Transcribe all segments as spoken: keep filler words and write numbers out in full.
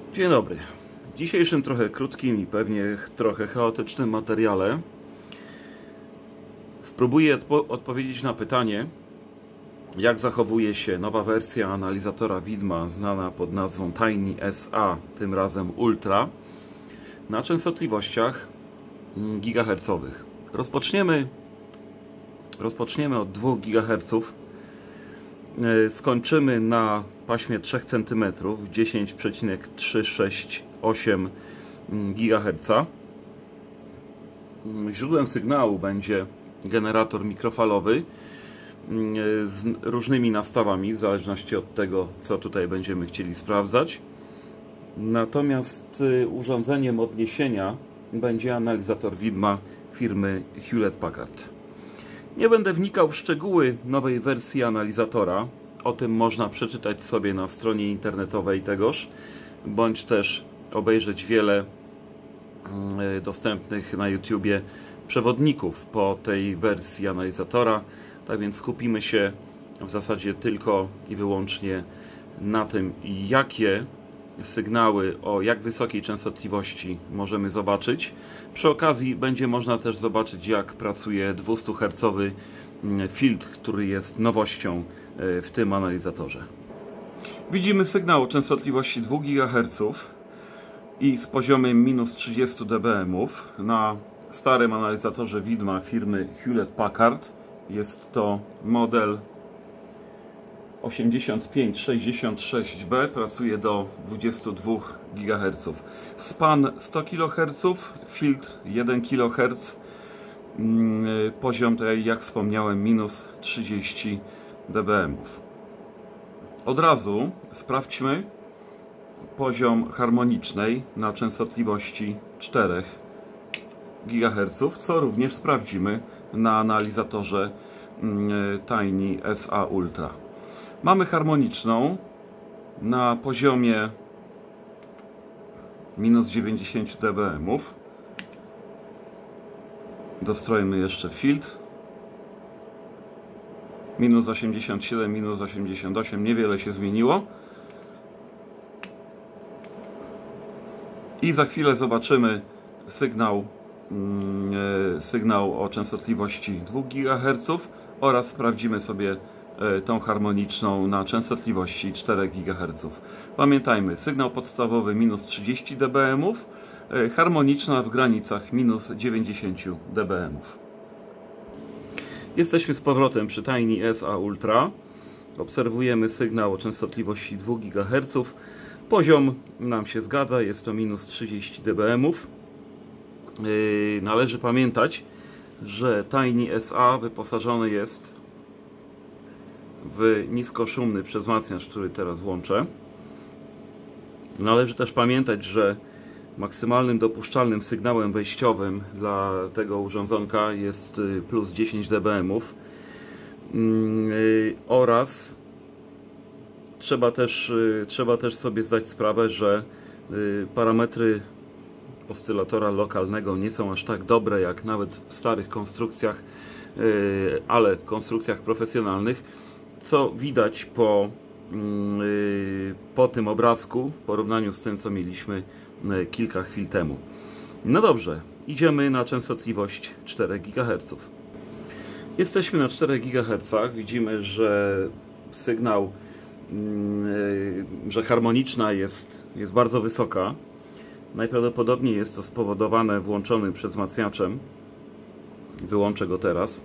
Dzień dobry. W dzisiejszym trochę krótkim i pewnie trochę chaotycznym materiale spróbuję odpo odpowiedzieć na pytanie, jak zachowuje się nowa wersja analizatora widma znana pod nazwą Tiny S A, tym razem Ultra, na częstotliwościach gigahercowych. Rozpoczniemy, rozpoczniemy od dwóch gigaherców. Skończymy na paśmie trzy centymetry, dziesięć przecinek trzysta sześćdziesiąt osiem gigaherca. Źródłem sygnału będzie generator mikrofalowy z różnymi nastawami, w zależności od tego, co tutaj będziemy chcieli sprawdzać. Natomiast urządzeniem odniesienia będzie analizator widma firmy Hewlett Packard. Nie będę wnikał w szczegóły nowej wersji analizatora. O tym można przeczytać sobie na stronie internetowej tegoż, bądź też obejrzeć wiele dostępnych na YouTubie przewodników po tej wersji analizatora. Tak więc skupimy się w zasadzie tylko i wyłącznie na tym, jakie sygnały o jak wysokiej częstotliwości możemy zobaczyć. Przy okazji będzie można też zobaczyć, jak pracuje dwustuhercowy filtr, który jest nowością w tym analizatorze. Widzimy sygnał o częstotliwości dwóch gigaherców i z poziomem minus trzydzieści decybelów na starym analizatorze widma firmy Hewlett Packard. Jest to model osiemdziesiąt pięć sześćdziesiąt sześć B, pracuje do dwudziestu dwóch gigaherców. Span sto kiloherców, filtr jeden kiloherc, poziom, tutaj jak wspomniałem, minus trzydzieści decybelów. Od razu sprawdźmy poziom harmonicznej na częstotliwości cztery gigaherców, co również sprawdzimy na analizatorze Tiny S A Ultra. Mamy harmoniczną na poziomie minus dziewięćdziesiąt decybelów. Dostrojmy jeszcze filtr. Minus osiemdziesiąt siedem, minus osiemdziesiąt osiem, niewiele się zmieniło. I za chwilę zobaczymy sygnał, yy, sygnał o częstotliwości dwóch gigaherców oraz sprawdzimy sobie tą harmoniczną na częstotliwości cztery gigaherców. Pamiętajmy, sygnał podstawowy minus trzydzieści decybelów, harmoniczna w granicach minus dziewięćdziesiąt decybelów. Jesteśmy z powrotem przy Tiny S A Ultra. Obserwujemy sygnał o częstotliwości dwóch gigaherców. Poziom nam się zgadza, jest to minus trzydzieści decybelów. Yy, należy pamiętać, że Tiny S A wyposażony jest w niskoszumny wzmacniacz, który teraz włączę. Należy też pamiętać, że maksymalnym dopuszczalnym sygnałem wejściowym dla tego urządzonka jest plus dziesięć decybelów oraz trzeba też, trzeba też sobie zdać sprawę, że parametry oscylatora lokalnego nie są aż tak dobre jak nawet w starych konstrukcjach, ale konstrukcjach profesjonalnych, co widać po, po tym obrazku w porównaniu z tym, co mieliśmy kilka chwil temu. No dobrze, idziemy na częstotliwość cztery gigaherców. Jesteśmy na czterech gigahercach. Widzimy, że sygnał, że harmoniczna jest, jest bardzo wysoka. Najprawdopodobniej jest to spowodowane włączonym wzmacniaczem. Wyłączę go teraz.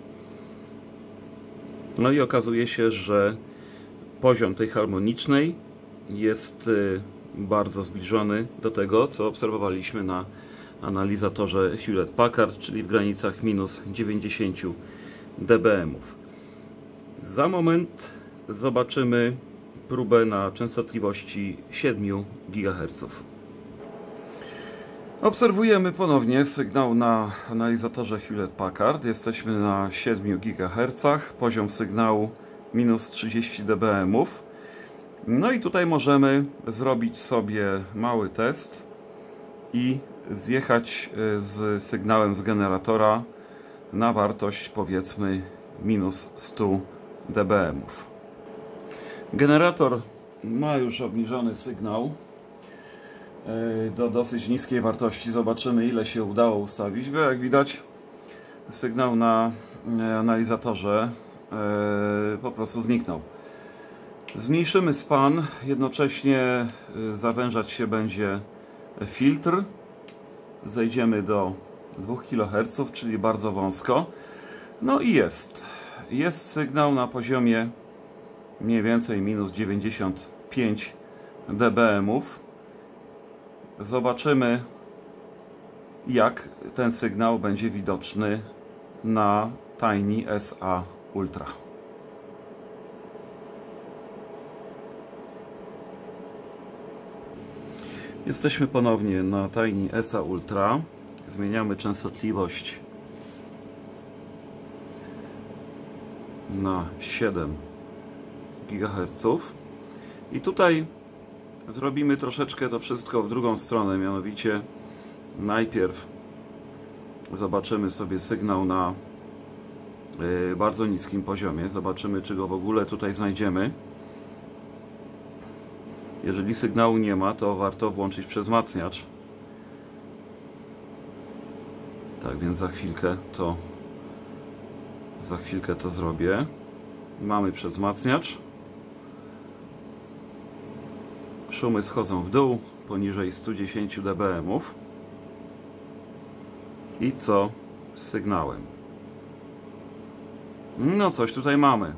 No i okazuje się, że poziom tej harmonicznej jest bardzo zbliżony do tego, co obserwowaliśmy na analizatorze Hewlett Packard, czyli w granicach minus dziewięćdziesiąt decybelów. Za moment zobaczymy próbę na częstotliwości siedmiu gigaherców. Obserwujemy ponownie sygnał na analizatorze Hewlett Packard. Jesteśmy na siedmiu gigahercach. Poziom sygnału minus trzydzieści decybelów. No i tutaj możemy zrobić sobie mały test i zjechać z sygnałem z generatora na wartość, powiedzmy, minus sto decybelów. Generator ma już obniżony sygnał. do dosyć niskiej wartości. Zobaczymy, ile się udało ustawić, bo jak widać sygnał na analizatorze po prostu zniknął. Zmniejszymy span, jednocześnie zawężać się będzie filtr. Zejdziemy do dwóch kiloherców, czyli bardzo wąsko. No i jest. Jest sygnał na poziomie mniej więcej minus dziewięćdziesiąt pięć decybeli. Zobaczymy, jak ten sygnał będzie widoczny na Tiny S A Ultra. Jesteśmy ponownie na Tiny S A Ultra. Zmieniamy częstotliwość na siedem gigaherców. I tutaj zrobimy troszeczkę to wszystko w drugą stronę, mianowicie najpierw zobaczymy sobie sygnał na bardzo niskim poziomie. Zobaczymy, czy go w ogóle tutaj znajdziemy. Jeżeli sygnału nie ma, to warto włączyć przezmacniacz. Tak więc za chwilkę to za chwilkę to zrobię. Mamy przezmacniacz. Szumy schodzą w dół poniżej stu dziesięciu decybeli. I co z sygnałem? No coś tutaj mamy.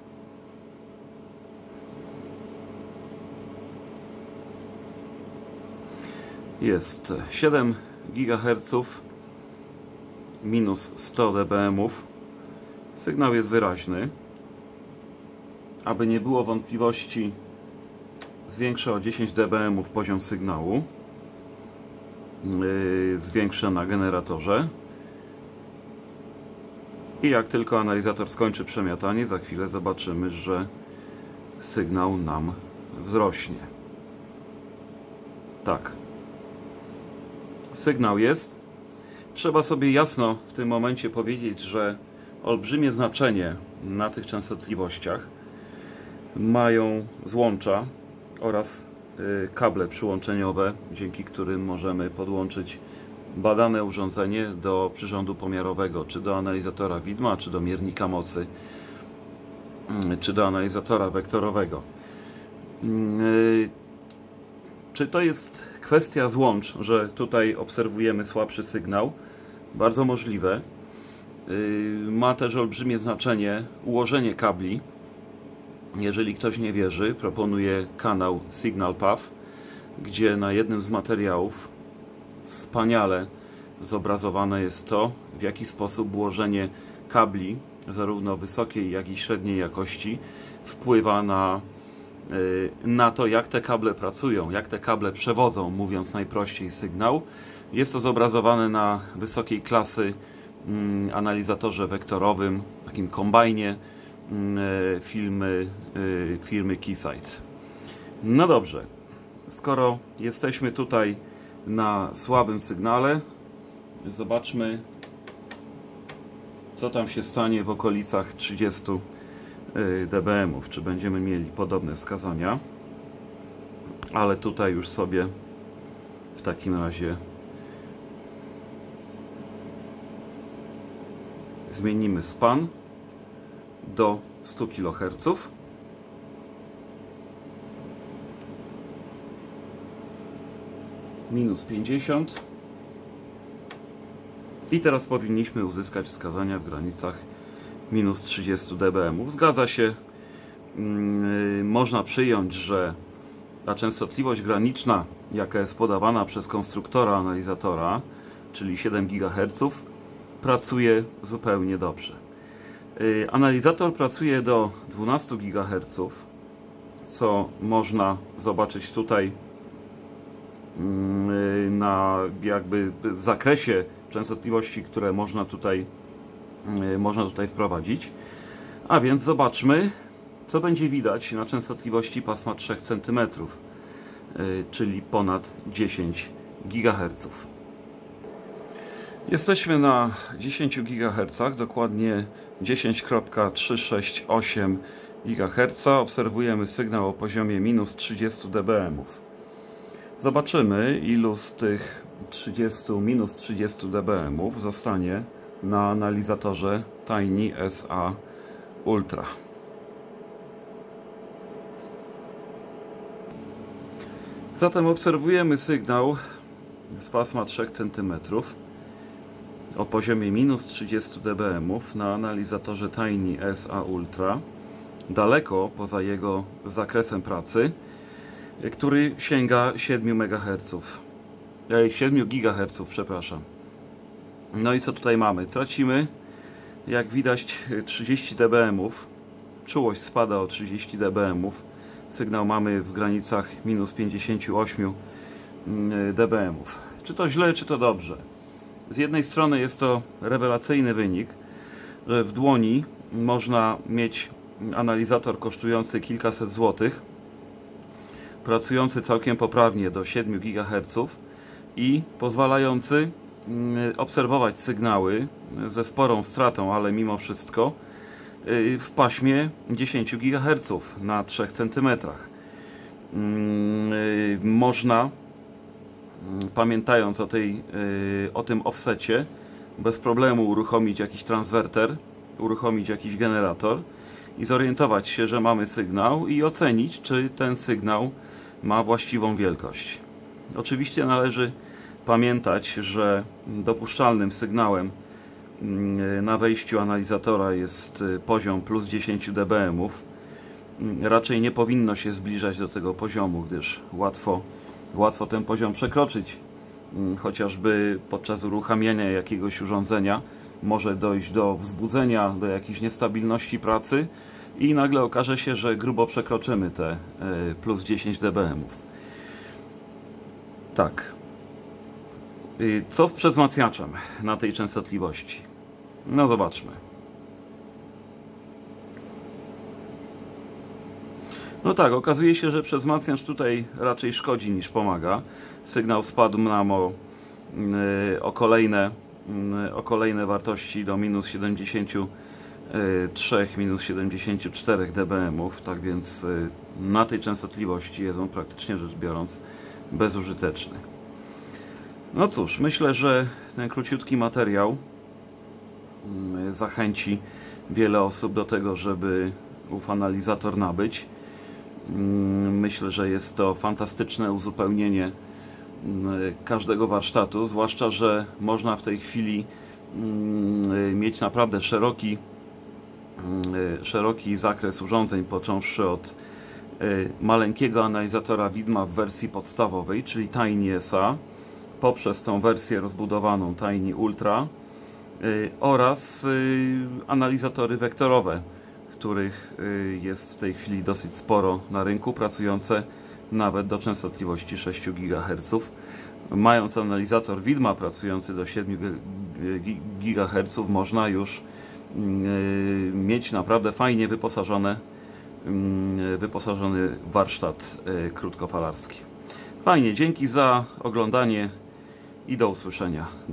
Jest siedem gigaherców, minus sto decybeli. Sygnał jest wyraźny. Aby nie było wątpliwości, zwiększę o dziesięć decybeli poziom sygnału. Yy, zwiększę na generatorze. I jak tylko analizator skończy przemiatanie, za chwilę zobaczymy, że sygnał nam wzrośnie. Tak. Sygnał jest. Trzeba sobie jasno w tym momencie powiedzieć, że olbrzymie znaczenie na tych częstotliwościach mają złącza oraz kable przyłączeniowe, dzięki którym możemy podłączyć badane urządzenie do przyrządu pomiarowego, czy do analizatora widma, czy do miernika mocy, czy do analizatora wektorowego. Czy to jest kwestia złącz, że tutaj obserwujemy słabszy sygnał? Bardzo możliwe. Ma też olbrzymie znaczenie ułożenie kabli. Jeżeli ktoś nie wierzy, proponuję kanał Signal Path, gdzie na jednym z materiałów wspaniale zobrazowane jest to, w jaki sposób ułożenie kabli, zarówno wysokiej, jak i średniej jakości, wpływa na, na to, jak te kable pracują, jak te kable przewodzą, mówiąc najprościej, sygnał. Jest to zobrazowane na wysokiej klasy analizatorze wektorowym, takim kombajnie firmy, firmy Keysight. No dobrze, skoro jesteśmy tutaj na słabym sygnale, zobaczmy, co tam się stanie w okolicach trzydziestu decybeli. Czy będziemy mieli podobne wskazania? Ale tutaj już sobie w takim razie zmienimy span do stu kiloherców. Minus pięćdziesiąt. I teraz powinniśmy uzyskać wskazania w granicach minus trzydziestu decybeli. Zgadza się. Yy, można przyjąć, że ta częstotliwość graniczna, jaka jest podawana przez konstruktora analizatora, czyli siedem gigaherców, pracuje zupełnie dobrze. Yy, analizator pracuje do dwunastu gigaherców, co można zobaczyć tutaj yy, na jakby zakresie częstotliwości, które można tutaj, yy, można tutaj wprowadzić. A więc zobaczmy, co będzie widać na częstotliwości pasma trzech centymetrów, yy, czyli ponad dziesięć gigaherców. Jesteśmy na dziesięciu gigahercach, dokładnie dziesięć przecinek trzysta sześćdziesiąt osiem gigaherca. Obserwujemy sygnał o poziomie minus trzydziestu decybeli. Zobaczymy, ilu z tych trzydziestu, minus trzydziestu dBm zostanie na analizatorze Tiny S A Ultra. Zatem obserwujemy sygnał z pasma trzech centymetrów o poziomie minus trzydziestu dBm na analizatorze Tiny S A Ultra, daleko poza jego zakresem pracy, który sięga siedmiu megaherców. siedmiu gigaherców, przepraszam. No i co tutaj mamy? Tracimy, jak widać, trzydzieści dBm. Czułość spada o trzydzieści dBm. Sygnał mamy w granicach minus pięćdziesięciu ośmiu dBm. Czy to źle, czy to dobrze? Z jednej strony jest to rewelacyjny wynik, że w dłoni można mieć analizator kosztujący kilkaset złotych, pracujący całkiem poprawnie do siedmiu gigaherców i pozwalający obserwować sygnały ze sporą stratą, ale mimo wszystko w paśmie dziesięciu gigaherców na trzech centymetrach. Można, pamiętając o, tej, o tym offsecie, bez problemu uruchomić jakiś transwerter, uruchomić jakiś generator i zorientować się, że mamy sygnał i ocenić, czy ten sygnał ma właściwą wielkość. Oczywiście należy pamiętać, że dopuszczalnym sygnałem na wejściu analizatora jest poziom plus dziesięć dBm. Raczej nie powinno się zbliżać do tego poziomu, gdyż łatwo, łatwo ten poziom przekroczyć. Chociażby podczas uruchamiania jakiegoś urządzenia może dojść do wzbudzenia, do jakiejś niestabilności pracy i nagle okaże się, że grubo przekroczymy te plus dziesięć dBm. Tak. Co z przewzmacniaczem na tej częstotliwości? No zobaczmy. No tak, okazuje się, że przewzmacniacz tutaj raczej szkodzi niż pomaga. Sygnał spadł nam o, o, kolejne, o kolejne wartości do minus siedemdziesięciu trzech, minus siedemdziesięciu czterech dBm, tak więc na tej częstotliwości jest on praktycznie rzecz biorąc bezużyteczny. No cóż, myślę, że ten króciutki materiał zachęci wiele osób do tego, żeby ów analizator nabyć. Myślę, że jest to fantastyczne uzupełnienie każdego warsztatu, zwłaszcza że można w tej chwili mieć naprawdę szeroki, szeroki zakres urządzeń, począwszy od maleńkiego analizatora widma w wersji podstawowej, czyli Tiny S A, poprzez tą wersję rozbudowaną Tiny Ultra oraz analizatory wektorowe, których jest w tej chwili dosyć sporo na rynku, pracujące nawet do częstotliwości sześciu gigaherców. Mając analizator widma pracujący do siedmiu gigaherców, można już mieć naprawdę fajnie wyposażone, wyposażony warsztat krótkofalarski. Fajnie, dzięki za oglądanie i do usłyszenia.